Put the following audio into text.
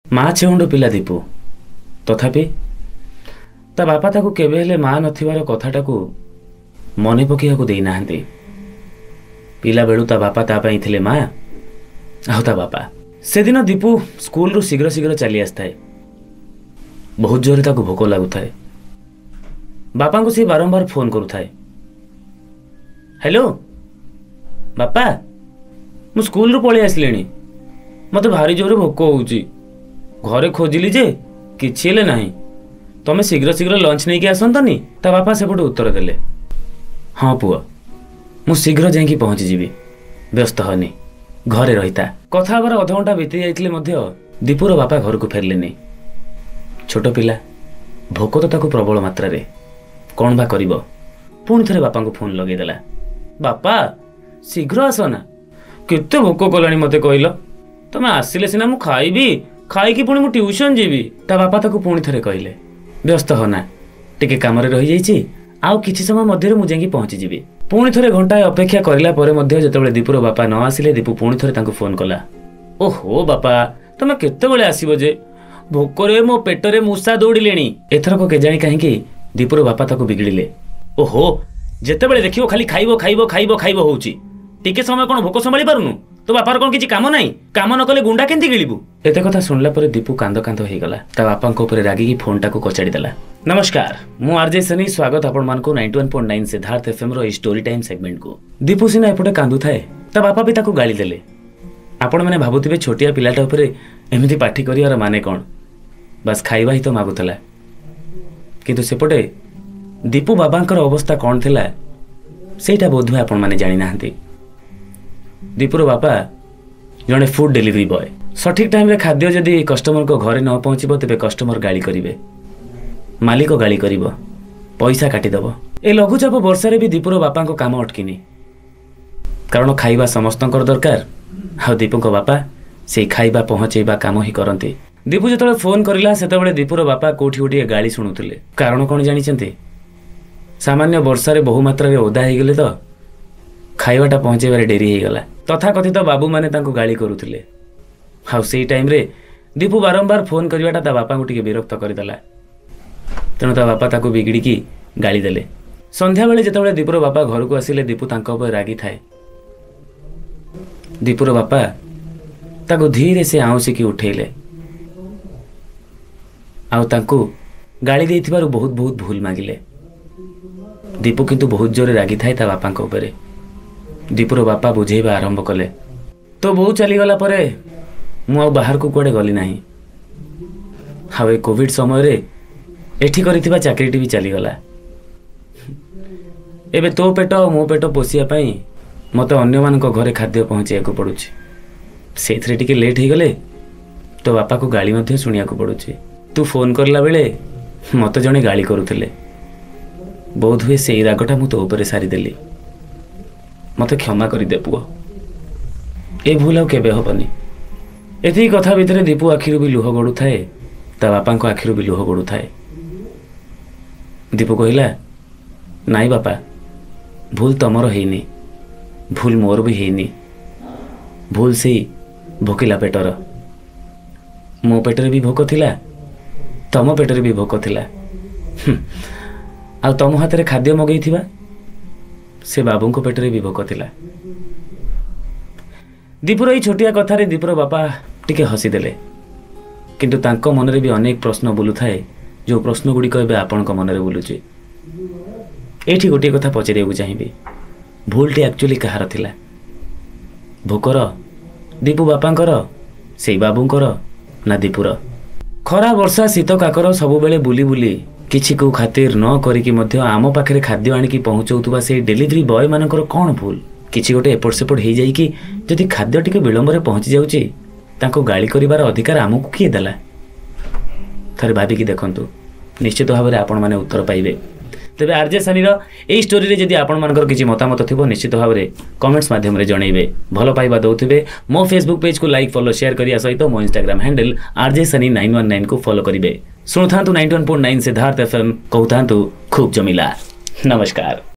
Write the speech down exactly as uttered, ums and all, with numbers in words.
माँ छेउंड पिला दीपू तथापि ता बापा ताकू केबे हेले माँ नथिबार कथाटा को मने पकेयाकू देई नाहंती। पिला बेलू ता बापा ता पई थिले माँ आउ ता बापा। से दिन दीपू स्कूल रु शीघ्र शीघ्र चली आसताए। बहुत जोरे ताकू भोक लागुथाए। बापा को से बारंबार फोन करुथाए। हेलो बापा मु स्कूल रु पळी आसलिनी मते भारी जोरे भोक होउची। घरे खोजिली जे किछि हेले नाही। तमे शीघ्र शीघ्र लंच नहीं के आसंतनी। ता बापा सेपटे उत्तर देले हाँ पुआ मु शीघ्र जाइकी पहुंची जीवी व्यस्त हनी घरे रहिता। कथा हबार अध घंटा बीती जाइतिले मध्य दीपूर बापा घर को फेरलेनी। छोट पिला भोक तो ताकू प्रबल मात्रा रे कौन बा करिवो। पुणी थरे बापा को फोन लगे देला। बापा शीघ्र आस ना केते भोक कलानी मते कहलो। तमे आसिले सिना मु खाइबी खाइकी पुणी मु ट्यूशन जीवी। ता बापा ताकू पुणी थरे कहले व्यस्त होना टिके काम रे रही जाइछि आउ किछि समय मध्य मु जाइकी पहुंची जीवी। पुणी थरे घंटाए अपेक्षा करिला परे मध्य जेतेबेले दीपूर बापा न आसिले दीपू पुणी थरे तांको फोन कला। ओहो बापा तमे केते बेले आसीबो जे भोकरे मो पेटरे मूसा दौड़िलेनी। एथरक केजाणी काहेकि दीपूर बापा ताकू बिगड़िले। ओहो जेतेबेले देखियो खाली खाइबो खाइबो खाइबो खाइबो होउची। टिके समय कोन भोक संभाली पारुनु। तो बापार कोन किछि काम नाही। काम न कले गुंडा केंती गिलिबु। एते कथा सुनला परे दीपू कांद कांद हे गला। ता बापा को ऊपर रागी की फोन टाको कचाड़ी देला। नमस्कार मु आरजे सनी स्वागत आपण मान को ninety one point nine Siddharth FM रो स्टोरी टाइम सेगमेंट को। दीपू सिना एपटे कांदु थाए ता बापा भी ताको गाली देले। आपण माने भाबुथिबे छोटिया पिलाटा ऊपर एमिति पाठी करियार माने कोन बस खाइबा ही तो मागुतला। किंतु सेपटे दीपू बाबांकर अवस्था कौन थिला सेटा बोधुए आपण माने जानि नाहंती। दीपूर बापा जड़े फूड डिलीवरी बॉय। सठिक टाइम रे खाद्य जदि कस्टमर को घरे न पहुँचब तेरे कस्टमर गाली करेंगे मालिक गाली कर पैसा काटिदेव। ए लघुचाप वर्षा भी दीपूर बापा को काम अटकिनी कारण खाइबा समस्त दरकार। आ दीपू बापा से खाइबा पहुँचेबा काम ही करती। दीपू जो फोन करला से दीपूर बापा कोठी गोटे गाली शुणुले। कारण कौन जानी सामान्य वर्षा रे बहु मात्रा रे ओदा हो गले तो खाइबाटा पहुँचेबार डेरी हो गला। तथाकथित तो बाबू माने तांको गाली करुथिले। हाउ सेई टाइम रे दीपू बारंबार फोन करवाटा ता बापा को टिके विरक्त करदेला। तेणु ता बापा ताको बिगड़ी की गाली देले। संध्या बेले जेतेबेले दीपूर बापा घर को आसिले दीपू तांको ऊपर रागी थाए। दीपूर बापा ताको धीरे से आउसी की उठेले आउ तांको गाली देइथिबारु बहुत बहुत भूल मागिले। दीपू किंतु बहुत जोरे रागी थाए ता बापा को ऊपर। दीपूर बापा बुझेबा आरंभ कले। तो बहु चलीगला परे मु आ बाहर को कुआडे गली नाही। हावे कोविड समय रे एठी करिथिबा चाकरीटी भी चलीगला। एबे तो पेट मो पेट पोसिया पई मते अन्य मान को घरे खाद्य पहुँचाया को पड़ुछि। सेथरे टिके लेट हो गले तो बापा को गाली मध्य सुनिया को पड़ुछि। तू फोन करला बेले मते जणे गाली करुथिले। बोध हुए सेई रागटा मु तो ऊपर सारी देली। मते क्षमा कर दे पुओ ए भूल आउ केबे हबनी। एथि कथा भितरे दीपू आखिरु भी लुह गड़ू थाए ता बापा को आखिरु भी लुह गड़ू थाए। दीपू कहिला नाई बापा भूल तमर हेनी भूल मोर भी हेनी। भूल से भोकिला पेटर मो पेटरे भी भोक थिला तम पेटरे भी भोक थिला। आ तम हाथ रे खाद्य मगई थिबा से बाबू को पेटरे भी भोक थिला। दीपूर ये छोटिया कथारे दीपूर बापा टिके हसी देले। किंतु तांको मनरे भी अनेक प्रश्न बुलू थाए जो प्रश्न गुड़िक एबे आपनक मनरे बुलुची। एठी गोटे कथा पचारिया चाहिए भूलटी एक्चुअली कहार थिला भोकर दीपू बापांकर से बाबूंकर ना दीपूर। खरा वर्षा शीत काकर सबु बेले बुली बुली किछि को खातिर न करिकी मध्य आम पाखरे खाद्य आनिकी पहुँचौतुबा से डिलीवरी बॉय मानकर कौन भूल। किछि गोटे एपट सेपट हो जाइकी जदि खाद्य टिके विलंब रे पहुँची जाउची तांको गाली करिवार अधिकार आमको किए देला। थरे भाबिकी देखंतु निश्चित भाव में आपण माने उत्तर पाइबे। तेबे आरजे सनी रो एई स्टोरी रे जदि आपण मानकर किछि मतामत थिबो निश्चित भाव में कमेंट्स माध्यम रे जणैबे। भलो पाइबा दउथिबे मो फेसबुक पेज को लाइक फॉलो शेयर करिया सहित मो Instagram handle RJ Sunny nine one nine को फॉलो करिबे। सुनथांतु ninety one point nine Siddharth FM कहतांतु खूब जमिला। नमस्कार।